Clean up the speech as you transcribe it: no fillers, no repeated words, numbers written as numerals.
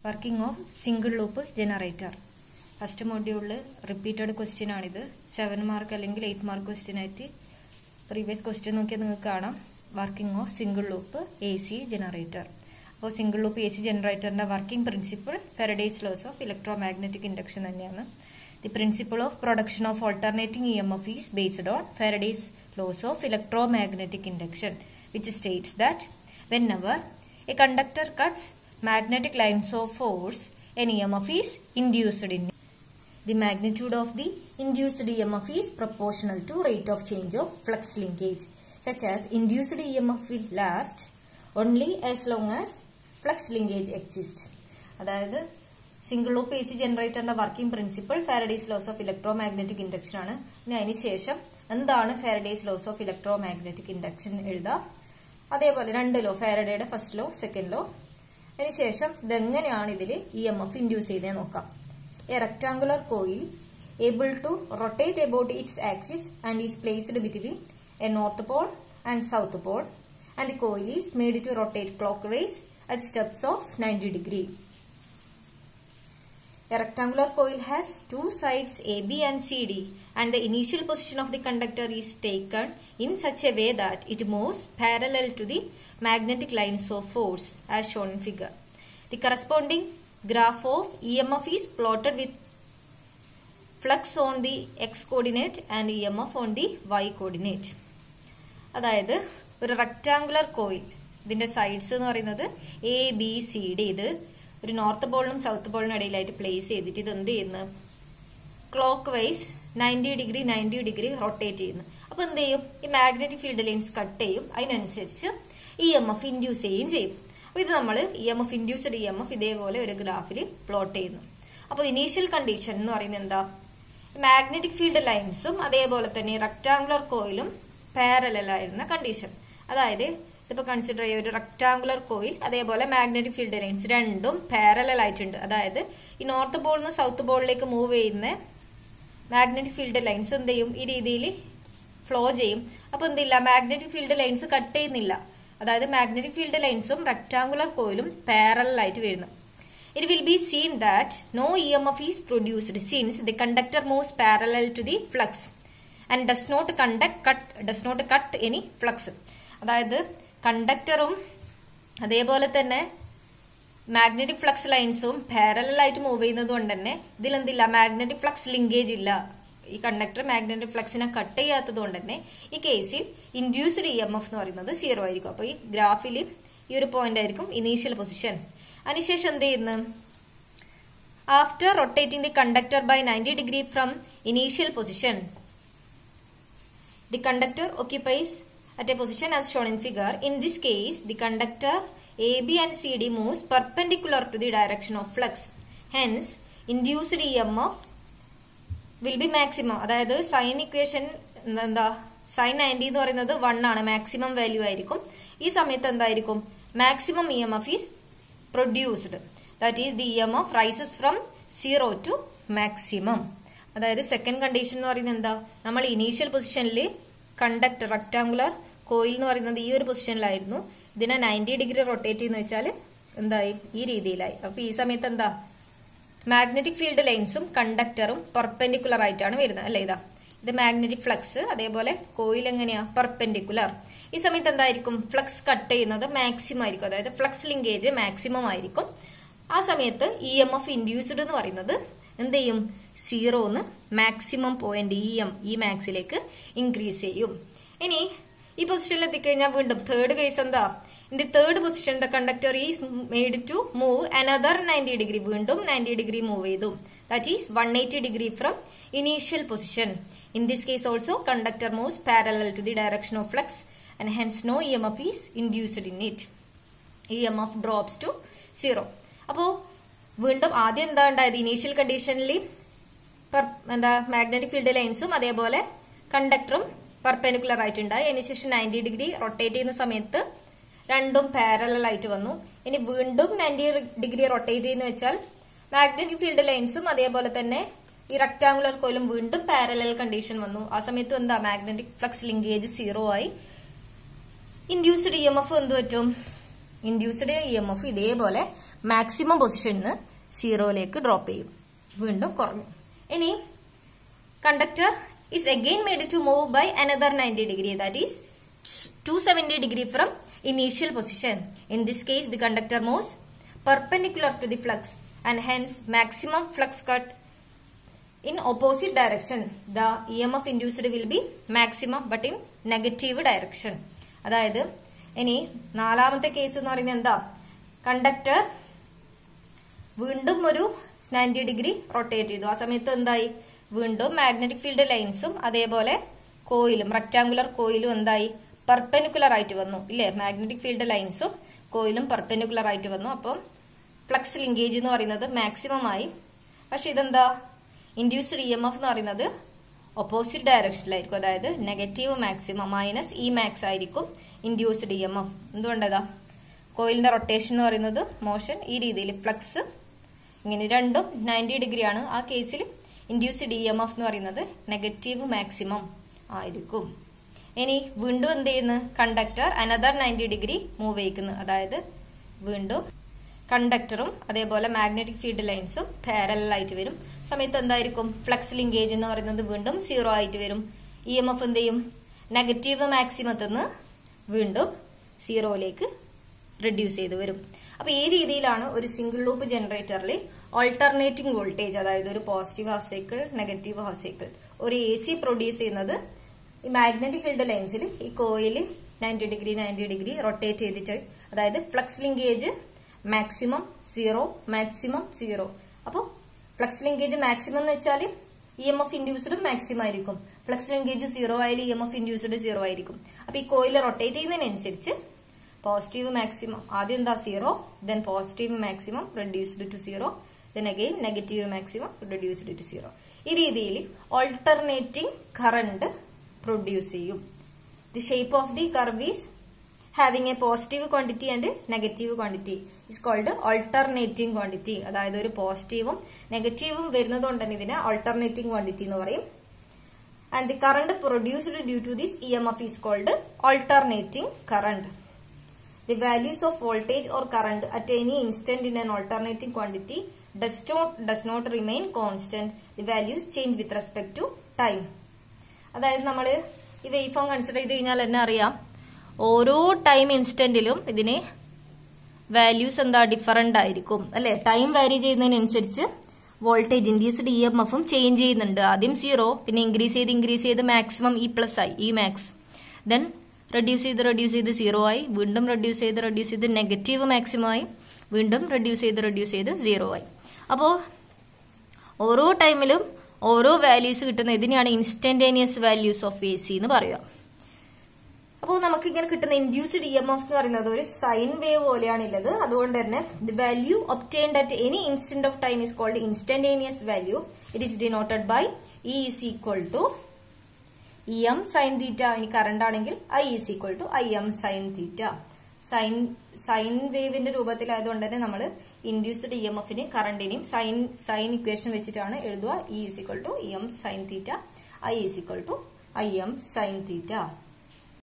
Working of single loop generator. First module repeated question is 7 mark or 8 mark question. Previous question working of single loop AC generator. So single loop AC generator working principle Faraday's laws of electromagnetic induction. The principle of production of alternating EMF is based on Faraday's laws of electromagnetic induction, which states that whenever a conductor cuts magnetic lines of force, an EMF is induced in it. The magnitude of the induced EMF is proportional to rate of change of flux linkage, such as induced EMF will last only as long as flux linkage exists. That is, single loop AC generator working principle Faraday's laws of electromagnetic induction. എന്താണ് Faraday's laws of electromagnetic induction എഴുതാ അതേപോലെ രണ്ട് law ഫാരഡേയുടെ first law second law അതിനുശേഷം ഇതെങ്ങനെയാണ് ഇതിൽ EMF induce ചെയ്തേ നോക്കാം. A rectangular coil able to rotate about its axis and is placed between a north pole and south pole, and the coil is made to rotate clockwise at steps of 90 degree. A rectangular coil has two sides AB and CD, and the initial position of the conductor is taken in such a way that it moves parallel to the magnetic lines of force as shown in figure. The corresponding graph of EMF is plotted with flux on the x coordinate and EMF on the y coordinate. അതായത് ഒരു rectangular coil ഇതിന്റെ sides എന്ന് പറയുന്നത് A B C D ഇത് ഒരു north പോളിനും south പോളിനും ഇടയിലായിട്ട് പ്ലേസ് ചെയ്തിട്ട് ഇത് എന്ത് ചെയ്യുന്നു ക്ലോക്ക് വൈസ് 90 ഡിഗ്രി റൊട്ടേറ്റ് ചെയ്യുന്നു. അപ്പൊ എന്ത് ചെയ്യും ഈ മാഗ്നറ്റിക് ഫീൽഡ് ലൈൻസ് കട്ട് ചെയ്യും, അതിനനുസരിച്ച് EMF ഇൻഡ്യൂസ് ചെയ്യുകയും ചെയ്യും. അപ്പൊ ഇത് നമ്മൾ EMF ഇൻഡ്യൂസ്ഡ് EMF ഇതേപോലെ ഒരു ഗ്രാഫിൽ പ്ലോട്ട് ചെയ്യുന്നു. അപ്പൊ ഇനീഷ്യൽ കണ്ടീഷൻ എന്ന് പറയുന്നത് എന്താ, മാഗ്നറ്റിക് ഫീൽഡ് ലൈൻസും അതേപോലെ തന്നെ റെക്ടാങ്കുലർ കോയിലും പാരലൽ ആയിരുന്ന കണ്ടീഷൻ. അതായത് ഇതിപ്പോ കൺസിഡർ ചെയ്യുക ഒരു റെക്ടാങ്കുലർ കോയിൽ അതേപോലെ മാഗ്നറ്റിക് ഫീൽഡ് ലൈൻസ് രണ്ടും പാരലൽ ആയിട്ടുണ്ട്. അതായത് ഈ നോർത്ത് പോളിൽ നിന്ന് സൗത്ത് പോളിലേക്ക് മൂവ് ചെയ്യുന്ന മാഗ്നറ്റിക് ഫീൽഡ് ലൈൻസ് എന്ത് ചെയ്യും ഈ രീതിയിൽ ഫ്ലോ ചെയ്യും. അപ്പൊ എന്തില്ല മാഗ്നറ്റിക് ഫീൽഡ് ലൈൻസ് കട്ട് ചെയ്യുന്നില്ല. അതായത് മാഗ്നറ്റിക് ഫീൽഡ് ലൈൻസും റെക്ടാങ്കുലർ കോയിലും പാരലൽ ആയിട്ട് വരുന്നു. It will be seen that no EMF is produced since the conductor moves parallel to the flux and does not cut any flux. അതായത് കണ്ടക്ടറും അതേപോലെ തന്നെ മാഗ്നറ്റിക് ഫ്ലക്സ് ലൈൻസും പാരലൽ ആയിട്ട് മൂവ് ചെയ്യുന്നത് കൊണ്ട് തന്നെ ഇതിലെന്തില്ല മാഗ്നറ്റിക് ഫ്ലക്സ് ലിങ്കേജ് ഇല്ല. ഈ കണ്ടക്ടർ മാഗ്നറ്റിക് ഫ്ലക്സിനെ കട്ട് ചെയ്യാത്തത് കൊണ്ട് തന്നെ ഈ കേസിൽ ഇൻഡ്യൂസ്ഡ് EMF എന്ന് പറയുന്നത് 0 ആയിരിക്കും. അപ്പൊ ഈ ഗ്രാഫിൽ ഈ ഒരു പോയിന്റ് ആയിരിക്കും ഇനീഷ്യൽ പൊസിഷൻ. അതിനുശേഷം എന്ത് ചെയ്യുന്നു, after rotating the conductor by 90 degree from initial position the conductor occupies at a position as shown in figure. In this case, the conductor AB and CD moves perpendicular to the direction of flux. Hence, induced EMF will be maximum. അതായത് sine equation എന്താ sine 90 എന്ന് പറയുന്നത് 1 ആണ്, maximum value ആയിരിക്കും. ഈ സമയത്ത് എന്തായിരിക്കും maximum EMF is produced. That is, the EMF rises from 0 to maximum. അതായത് സെക്കൻഡ് കണ്ടീഷൻ എന്ന് പറയുന്നത് എന്താ, നമ്മൾ ഇനീഷ്യൽ പൊസിഷനിൽ കണ്ടക്ടർ റെക്ടാങ്കുലർ കോയിൽ എന്ന് പറയുന്നത് ഈ ഒരു പൊസിഷനിലായിരുന്നു. ഇതിനെ 90 ഡിഗ്രി റൊട്ടേറ്റ് ചെയ്യുന്ന വെച്ചാൽ എന്തായി ഈ രീതിയിലായി. അപ്പൊ ഈ സമയത്ത് എന്താ മാഗ്നറ്റിക് ഫീൽഡ് ലൈൻസും കണ്ടക്ടറും പെർപെൻഡിക്കുലർ ആയിട്ടാണ് വരുന്നത് അല്ലെ. ഇതാ ഇത് മാഗ്നറ്റിക് ഫ്ലക്സ്, അതേപോലെ കോയിൽ എങ്ങനെയാ പെർപെൻഡിക്കുലർ. ഈ സമയത്ത് എന്തായിരിക്കും ഫ്ലക്സ് കട്ട് ചെയ്യുന്നത് മാക്സിമം ആയിരിക്കും, അതായത് ഫ്ലക്സ് ലിങ്കേജ് മാക്സിമം ആയിരിക്കും. ആ സമയത്ത് EMF ഇൻഡ്യൂസ്ഡ് എന്ന് പറയുന്നത് എന്ത് ചെയ്യും 0 മാക്സിമം പോയിന്റ് ഈ മാക്സിലേക്ക് ഇൻക്രീസ് ചെയ്യും. ഇനി ഈ പൊസിഷനിൽ എത്തിക്കഴിഞ്ഞാൽ വീണ്ടും തേർഡ് കേസ് എന്താ, in the third position the conductor is made to move another 90 degree, വീണ്ടും 90 ഡിഗ്രി മൂവ് ചെയ്തു. That is 180 degree from initial position. In this case also conductor moves parallel to the direction of flux and hence no EMF is induced in it. EMF drops to 0. അപ്പോ വീണ്ടും ആദ്യം എന്താ ഉണ്ടായത് initial കണ്ടീഷനിൽ എന്താ magnetic field ലൈൻസും അതേപോലെ കണ്ടക്ടറും perpendicular ആയിട്ടുണ്ടായി. അതിനുശേഷം 90 ഡിഗ്രി റൊട്ടേറ്റ് ചെയ്യുന്ന സമയത്ത് രണ്ടും പാരലൽ ആയിട്ട് വന്നു. ഇനി വീണ്ടും 90 ഡിഗ്രി റൊട്ടേറ്റ് ചെയ്യുന്ന വെച്ചാൽ മാഗ്നറ്റിക് ഫീൽഡ് ലൈൻസും അതേപോലെ തന്നെ ഈ റെക്ടാങ്കുലർ കോയിലും വീണ്ടും പാരലൽ കണ്ടീഷൻ വന്നു. ആ സമയത്തും എന്താ മാഗ്നറ്റിക് ഫ്ലക്സ് ലിങ്കേജ് 0 ആയി. ഇൻഡ്യൂസ്ഡ് EMF എന്ത് പറ്റും ഇൻഡ്യൂസ്ഡ് EMF ഇതേപോലെ മാക്സിമം പൊസിഷനിൽ 0ലേക്ക് ഡ്രോപ്പ് ചെയ്യും, വീണ്ടും കുറഞ്ഞു. ഇനി conductor is again made to move by another 90 degree, that is 270 degree from initial position. In this case, the conductor moves perpendicular to the flux and hence maximum flux cut in opposite direction. The EMF induced will be maximum but in negative direction. അതായത് ഇനി നാലാമത്തെ case എന്ന് പറയുന്നത് എന്താ, conductor വീണ്ടും ഒരു 90 degree rotate ചെയ്തു. ആ സമയത്ത് എന്തായി, വീണ്ടും മാഗ്നറ്റിക് ഫീൽഡ് ലൈൻസും അതേപോലെ കോയിലും റെക്ടാങ്കുലർ കോയിലും എന്തായി, പെർപെൻഡിക്കുലർ ആയിട്ട് വന്നു ഇല്ലേ. മാഗ്നറ്റിക് ഫീൽഡ് ലൈൻസും കോയിലും പെർപെൻഡിക്കുലർ ആയിട്ട് വന്നു. അപ്പം ഫ്ലക്സ് ലിങ്കേജ് എന്ന് പറയുന്നത് മാക്സിമം ആയി. പക്ഷെ ഇതെന്താ, ഇൻഡ്യൂസ്ഡ് EMF എന്ന് പറയുന്നത് ഓപ്പോസിറ്റ് ഡയറക്ഷനിലായിരിക്കും. അതായത് negative maximum minus E max ആയിരിക്കും ഇൻഡ്യൂസ്ഡ് EMF. എന്തുകൊണ്ടതാ, കോയിലിന്റെ റൊട്ടേഷൻ എന്ന് പറയുന്നത് മോഷൻ ഈ രീതിയിൽ, ഫ്ലക്സ് ഇങ്ങനെ രണ്ടും 90 ഡിഗ്രിയാണ്. ആ കേസിൽ ഇൻഡ്യൂസ്ഡ് EMF എന്ന് പറയുന്നത് നെഗറ്റീവ് മാക്സിമം ആയിരിക്കും. ഇനി വീണ്ടും എന്ത് ചെയ്യുന്നു, കണ്ടക്ടർ അനദർ 90 ഡിഗ്രി മൂവ് ചെയ്യിക്കുന്നു. അതായത് വീണ്ടും കണ്ടക്ടറും അതേപോലെ മാഗ്നറ്റിക് ഫീൽഡ് ലൈൻസും പാരലൽ ആയിട്ട് വരും. സമയത്ത് എന്തായിരിക്കും, ഫ്ലക്സ് ലിങ്കേജ് എന്ന് പറയുന്നത് വീണ്ടും 0 ആയിട്ട് വരും. EMF എന്ത് ചെയ്യും, നെഗറ്റീവ് മാക്സിമത്തിൽ നിന്ന് വീണ്ടും 0ലേക്ക് റെഡ്യൂസ് ചെയ്ത് വരും. അപ്പൊ ഈ രീതിയിലാണ് ഒരു സിംഗിൾ ലൂപ്പ് ജനറേറ്ററിൽ ഓൾട്ടർനേറ്റിംഗ് വോൾട്ടേജ്, അതായത് ഒരു positive half cycle negative half cycle ഒരു AC പ്രൊഡ്യൂസ് ചെയ്യുന്നത് ഈ മാഗ്നറ്റിക് ഫീൽഡ് ലൈൻസിൽ ഈ കോയിൽ 90 ഡിഗ്രി റൊട്ടേറ്റ് ചെയ്തിട്ട്, അതായത് ഫ്ലക്സ് ലിങ്കേജ് മാക്സിമം 0 മാക്സിമം 0. അപ്പോൾ ഫ്ലക്സ് ലിങ്കേജ് മാക്സിമം എന്ന് വെച്ചാൽ EMF ഇൻഡ്യൂസ്ഡ് മാക്സിമം ആയിരിക്കും. ഫ്ലക്സ് ലിങ്കേജ് 0 ആയാലും EMF ഇൻഡ്യൂസ്ഡ് 0 ആയിരിക്കും. അപ്പൊ ഈ കോയിൽ റൊട്ടേറ്റ് ചെയ്യുന്നതിനനുസരിച്ച് പോസിറ്റീവ് മാക്സിമം ആദ്യം എന്താ 0, then positive maximum reduced to 0, then again negative maximum reduced to 0. ഈ രീതിയിൽ ഓൾട്ടർനേറ്റിംഗ് കറന്റ് പ്രൊഡ്യൂസ് ചെയ്യും. The shape of the curve is having a positive quantity and negative quantity is called alternating quantity. അതായത് ഒരു പോസിറ്റീവും നെഗറ്റീവും വരുന്നത് കൊണ്ട് തന്നെ ഇതിനെ ഓൾട്ടർനേറ്റിംഗ് ക്വാണ്ടിറ്റി എന്ന് പറയും. And the current produced due to this EMF is called alternating current. The values of voltage or current at any instant in an alternating quantity does not remain constant. The values change with respect to time. അതായത് നമ്മൾ ഈ wave form consider ചെയ്ത് കഴിഞ്ഞാൽ തന്നെ അറിയാം, ഓരോ time ഇൻസ്റ്റന്റിലും ഇതിന് values എന്താ ഡിഫറന്റ് ആയിരിക്കും അല്ലെ. ടൈം വാരി ചെയ്യുന്നതിനനുസരിച്ച് വോൾട്ടേജ് ഇൻഡ്യൂസ്ഡ് EMFഉം ചേഞ്ച് ചെയ്യുന്നുണ്ട്. ആദ്യം 0, പിന്നെ ഇൻക്രീസ് ചെയ്ത് മാക്സിമം E+ ആയി, E max. ദെൻ റെഡ്യൂസ് ചെയ്ത് 0 ആയി, വീണ്ടും റെഡ്യൂസ് ചെയ്ത് നെഗറ്റീവ് മാക്സിമം ആയി, വീണ്ടും റെഡ്യൂസ് ചെയ്ത് 0 ആയി. അപ്പോൾ ഓരോ ടൈമിലും ഓരോ വാല്യൂസ് കിട്ടുന്ന ഇതിനെയാണ് ഇൻസ്റ്റന്റേനിയസ് വാല്യൂസ് ഓഫ് AC എന്ന് പറയുക. അപ്പോൾ നമുക്ക് ഇങ്ങനെ കിട്ടുന്ന ഇൻഡ്യൂസ്ഡ് EMF എന്ന് പറയുന്നത് ഒരു സൈൻ വേവ് പോലെയാണുള്ളത്. അതുകൊണ്ട് തന്നെ the value obtained at any instant of time is called instantaneous value. It is denoted by E is equal to EM sin theta. ഇനി കറണ്ട് ആണെങ്കിൽ I is equal to IM sin theta. Sine വേവിന്റെ രൂപത്തിലായതുകൊണ്ട് തന്നെ നമ്മൾ induced EMFന് കറണ്ടിനെയും sine equation വെച്ചിട്ടാണ് എഴുതുക. E is equal to EM sin theta, I is equal to IM sin theta.